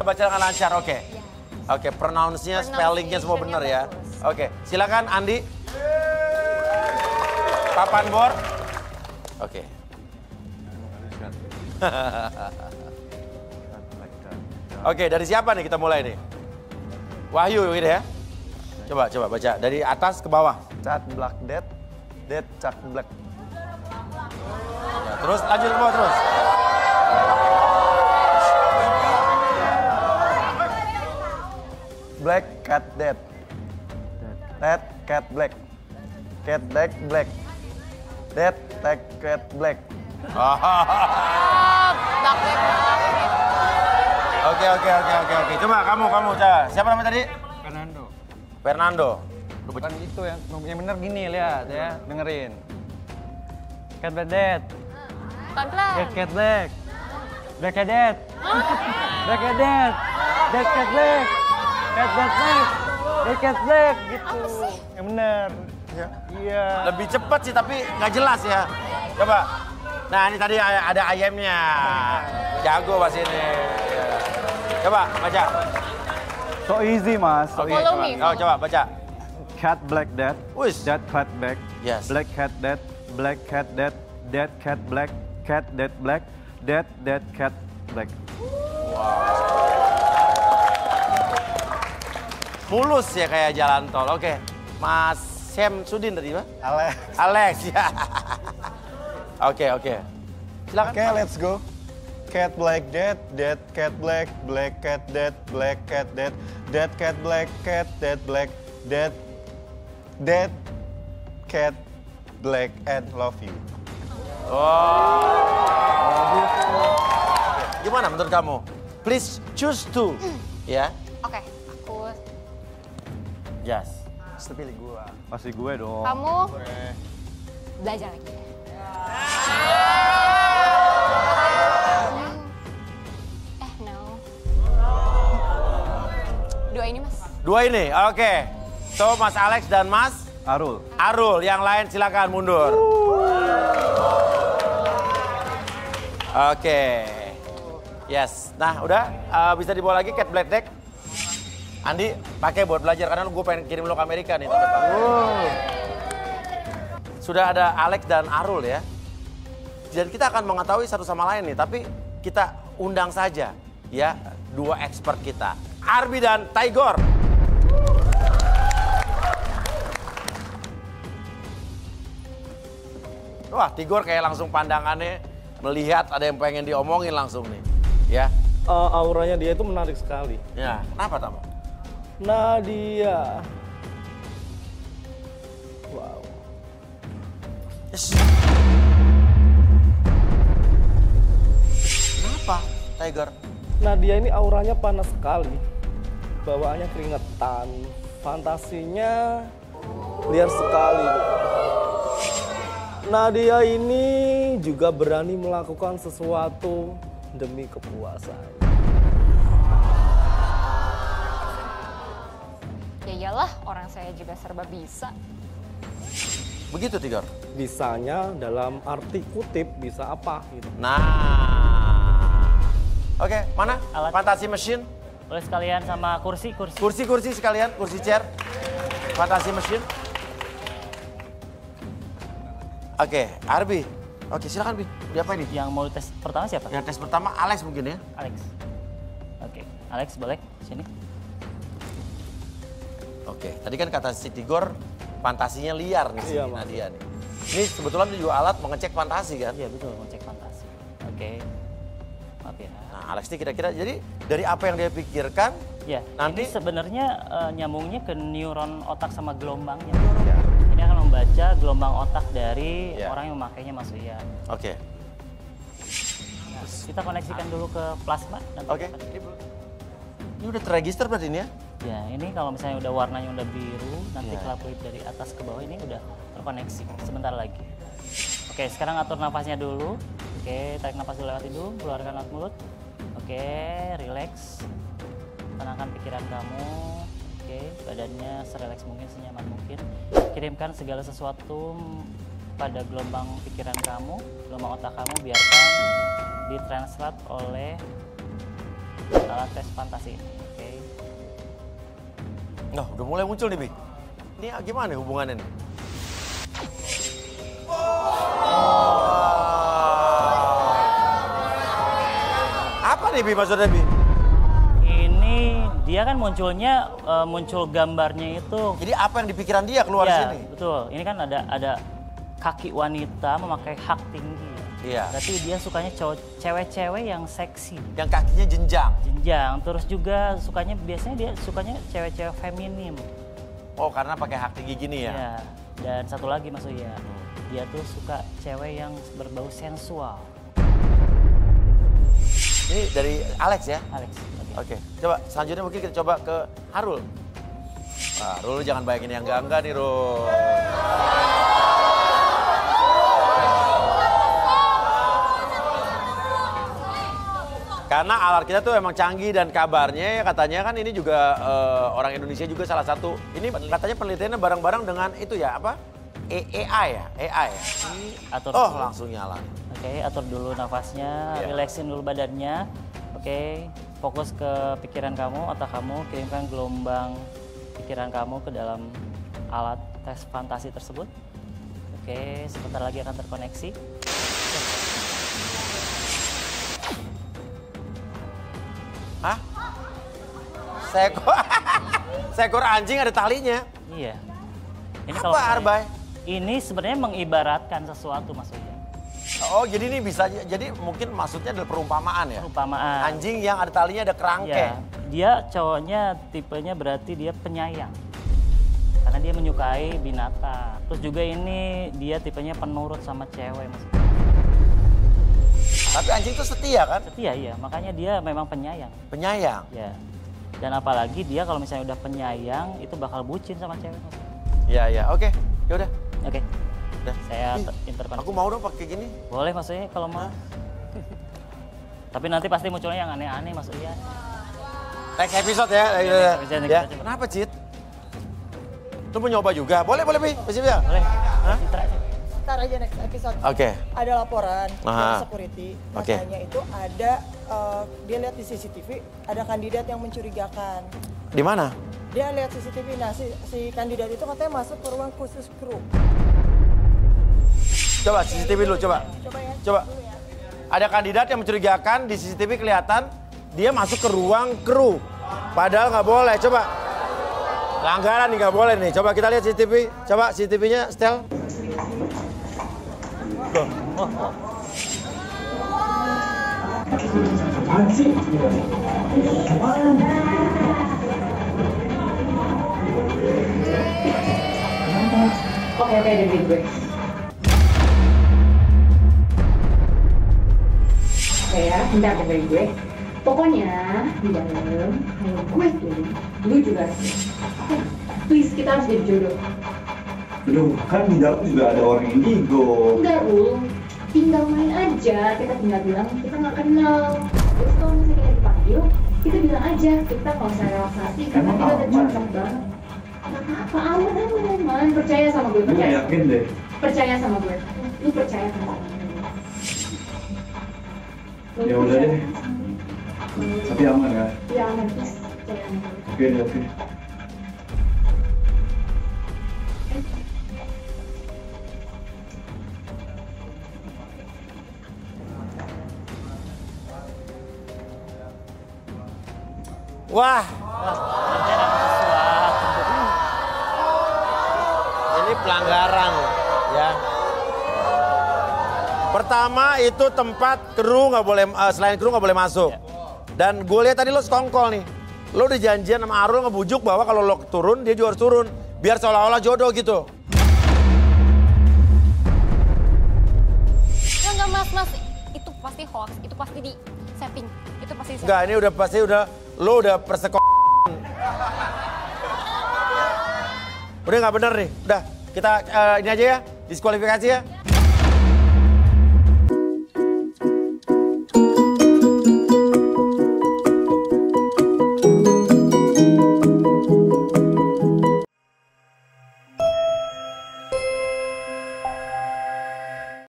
terbaca dengan lancar, oke. Oke, pronounce-nya, spelling-nya semua benar ya. Oke, silakan Andi. Papan bor. Oke. Oke, dari siapa nih kita mulai nih? Wahyu gitu ya. Coba baca dari atas ke bawah. Cat black dead, dead cat black. Ya, terus lanjut ke bawah terus. Black cat dead. Dead cat black. Cat black black. Dead cat black. Oke. Coba kamu coba. Siapa namanya tadi? Fernando. Bukan itu yang bener gini, lihat ya, dengerin. Cat black dead. Pelan-pelan. Cat black. Black cat dead. Black cat dead. Dead cat black. Cat black black. Dead cat black gitu. Yang bener. Iya. Lebih cepat sih tapi nggak jelas ya. Coba. Nah ini tadi ada ayamnya. Jago pas ini. Coba baca. So easy mas. Oke. Follow me. Oh, coba baca. Cat black dead. Wis. Dead cat black. Yes. Black cat dead. Black cat dead. Dead cat black. Cat dead black. Dead cat black. Mulus ya kayak jalan tol. Oke. Mas Syamsuddin tadi, Pak? Alex ya. Oke. Silakan. Oke, let's go. Cat black dead, dead cat black, black cat dead, black cat dead, dead cat black, cat dead black, dead cat black and love you. Gimana menurut kamu? Please choose two. Ya. Oke, aku. Yes. Pasti pilih gue. Pasti gue dong. Kamu belajar lagi. No. Dua ini, Mas. Dua ini, oke. So, Mas Alex dan Mas Arul, yang lain silakan mundur. Oke. Yes. Nah, udah bisa dibawa lagi Cat Black Deck. Andi, pakai buat belajar karena gue pengen kirim lo ke Amerika nih tahun depan. Sudah ada Alex dan Arul ya. Dan kita akan mengetahui satu sama lain nih, tapi kita undang saja ya dua expert kita, Arbi dan Tigor. Wah, Tigor kayak langsung pandangannya melihat ada yang pengen diomongin langsung nih, ya. Auranya dia itu menarik sekali. Ya, kenapa tamu? Nadia. Wow. Yes. Kenapa, Tiger? Nadia ini auranya panas sekali. Bawaannya keringetan. Fantasinya liar sekali. Nadia ini juga berani melakukan sesuatu demi kepuasan. Ya iyalah, orang saya juga serba bisa. Begitu, Tigor? Bisanya dalam arti kutip bisa apa gitu. Nah. Oke, mana? Alat. Fantasi mesin. Boleh sekalian sama kursi. Kursi sekalian, kursi chair. Fantasi mesin. Oke, Arbi. Oke, silakan Bi. Diapain nih? Yang mau tes pertama siapa? Yang tes pertama Alex mungkin ya. Alex. Oke, Alex boleh sini. Oke, tadi kan kata si Tigor fantasinya liar nih si Iya, Mas. Nadia nih. Ini sebetulnya juga alat mengecek fantasi kan? Iya betul, ngecek fantasi. Oke. Maaf ya. Nah, Alex ini kira-kira jadi dari apa yang dia pikirkan, Ya, nanti ini sebenarnya nyambungnya ke neuron otak sama gelombangnya. Ini akan membaca gelombang otak dari Ya. orang yang memakainya Mas Rian. Oke. Nah, kita koneksikan dulu ke plasma. Nanti Oke. Ini udah terregister berarti ini ya? Ya, ini kalau misalnya udah warnanya udah biru, nanti Ya. kelap kulit dari atas ke bawah ini udah terkoneksi sebentar lagi. Oke, sekarang atur nafasnya dulu. Oke, tarik nafas dulu lewat hidung, keluarkan lewat mulut. Oke, relax. Tenangkan pikiran kamu. Oke, badannya serelax mungkin, senyaman mungkin. Kirimkan segala sesuatu pada gelombang pikiran kamu, gelombang otak kamu, biarkan ditranslate oleh alat tes fantasi ini. Oke. Nah, udah mulai muncul nih, Bi. Ini gimana nih hubungannya nih? Apa nih, Bi, maksudnya, Bi? Ini dia kan munculnya muncul gambarnya itu. Jadi apa yang di pikiran dia keluar Ya, sini? betul. Ini kan ada kaki wanita memakai hak tinggi. Iya. Berarti dia sukanya cewek-cewek yang seksi. Yang kakinya jenjang. Jenjang. Terus juga biasanya dia sukanya cewek-cewek feminim. Oh, karena pakai hak tinggi gini ya? Ya. Dan satu lagi Mas Uya, dia tuh suka cewek yang berbau sensual. Ini dari Alex ya? Alex. Oke, coba selanjutnya mungkin kita coba ke Harul. Nah, Rul jangan bayangin yang enggak nih, Rul. Karena alat kita tuh emang canggih dan kabarnya ya katanya kan ini juga orang Indonesia juga salah satu. Ini katanya penelitiannya bareng-bareng dengan itu ya apa? AI ya? AI ya? Atur Oh dulu. langsung nyala. Oke, atur dulu nafasnya, Iya. relaksin dulu badannya. Oke, fokus ke pikiran kamu, otak kamu, kirimkan gelombang pikiran kamu ke dalam alat tes fantasi tersebut. Oke, sebentar lagi akan terkoneksi. Hah? Seekor anjing ada talinya. Iya. Ini Apa, Arbay? Ini sebenarnya mengibaratkan sesuatu Mas Uya. Oh jadi ini bisa, jadi mungkin maksudnya adalah perumpamaan ya? Perumpamaan. Anjing yang ada talinya ada kerangke. Ya, dia cowoknya tipenya berarti dia penyayang. Karena dia menyukai binatang. Terus juga ini dia tipenya penurut sama cewek Mas. Tapi anjing itu setia kan? Setia iya, makanya dia memang penyayang. Penyayang. Ya. Dan apalagi dia kalau misalnya udah penyayang itu bakal bucin sama cewek Mas. Iya, iya. Oke, yaudah. Oke. Udah. Saya Ih, interkoneksi. aku mau dong pakai gini. Boleh Mas Uya kalau mau. Tapi nanti pasti munculnya yang aneh-aneh Mas Uya. Next episode ya. next episode, Ya. next episode. Kenapa, Cit? Lu mau nyoba juga? Boleh, boleh, Pi. Bisa, ya? Boleh. Hah? Citra aja. Ntar aja next episode. Oke. Ada laporan Aha. dari security, Oke. katanya itu ada dia lihat di CCTV ada kandidat yang mencurigakan. Di mana? Dia lihat CCTV, nah si kandidat itu katanya masuk ke ruang khusus kru. Coba CCTV dulu, coba. Coba ya. Coba. dulu ya. Ada kandidat yang mencurigakan di CCTV kelihatan dia masuk ke ruang kru. Padahal nggak boleh. Coba. Pelanggaran nih nggak boleh nih. Coba kita lihat CCTV. Coba CCTV-nya, Stel. Oke, dengerin gue. Oke ya, bentar dengerin gue. Pokoknya di dalam, kalau gue tuh, lu juga harus. Oke, please kita harus jadi jodoh. Aduh, kan di dalam juga ada orang indigo. Enggak, Ul. Tinggal main aja, kita tinggal bilang kita nggak kenal. Terus kalau misalnya kita dipanggil, kita bilang aja, kita nggak usah relaksasi, karena Emang kita udah aman? cocok banget. Nggak apa-apa, aman. Percaya sama gue, Lu percaya. yakin deh? Percaya sama gue. Lu percaya sama gue. Lu Ya udah percaya deh. sama gue. Tapi aman ya? Ya aman, please. Percaya sama gue. Oke deh, oke. Wah, ini pelanggaran ya. Pertama itu tempat kru nggak boleh, selain kru nggak boleh masuk. Dan gue lihat tadi lo sekongkol nih. Lo udah janjian sama Arul ngebujuk bahwa kalau lo turun dia juga harus turun. Biar seolah-olah jodoh gitu. Enggak mas, itu pasti hoax, itu pasti di setting, itu pasti di setting. Enggak, ini udah pasti lo udah perseko. Udah nggak bener nih. Udah kita ini aja ya, diskualifikasi ya.